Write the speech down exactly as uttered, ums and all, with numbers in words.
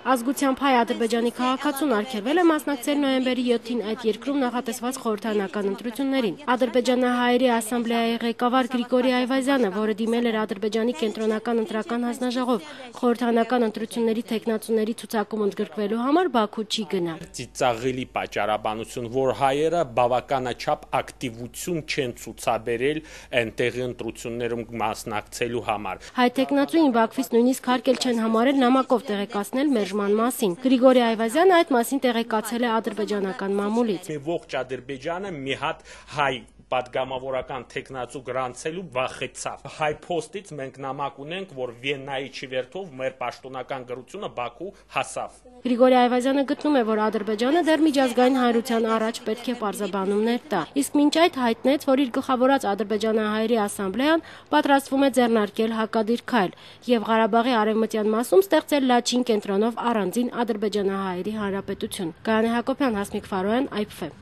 Ազգությամբ հայ Ադրբեջանի քաղաքացուն Արգելել է մասնակցել նոյեմբերի յոթին այդ երկրում նախատեսված խորհրդարանական ընտրություններին։ Ադրբեջանահայերի ասամբլեայի ղեկավար Գրիգորի Այվազյանը, որը դիմել էր Ադրբեջանի կենտրոնական ընտրական հանձնաժողով խորհրդարանական ընտրությունների թեկնածուների ցուցակում ընդգրկվելու համար Բաքու չի գնա։ Ծիծաղելի պատճառաբանություն, որ հայերը բավականաչափ ակտիվություն չեն ցուցաբերել այնտեղի ընտրություններում մասնակցելու համար։ Հայ թեկնածուին Բաքվից նույնիսկ հարկել չեն համարել նամակով տեղեկացնել մերժման մասին։ Գրիգորի Այվազյանը այդ մասին տեղեկացել է ադրբեջանական մամուլից։ Ողջ Ադրբեջանը մի հատ հայ պատգամավորական թեկնածու գրանցելու վախեցավ։ Հայ փոստից մենք նամակ ունենք, որ Վիեննայի չվերթով մեր պաշտոնական գրությունը Բաքու հասավ։ Գրիգորի Այվազյանը գտնում է, որ Ադրբեջանը դեռ միջազգային հանրության առաջ պետք է պարզաբանումներ տա։ Իսկ մինչ այդ հայտնեց, որ իր գլխավորած ադրբեջանահայերի ասամբլեան պատրաստվում է ձեռնարկել հակադիր քայլ եւ Ղարաբաղի արևմտյան մասում ստեղծել Լաչին կենտրոնով առանձին ադրբեջանահայերի հանրապետություն։ Գայանե Հակոբյան, Հասմիկ Ֆարոյան, Այ Փ Ֆ։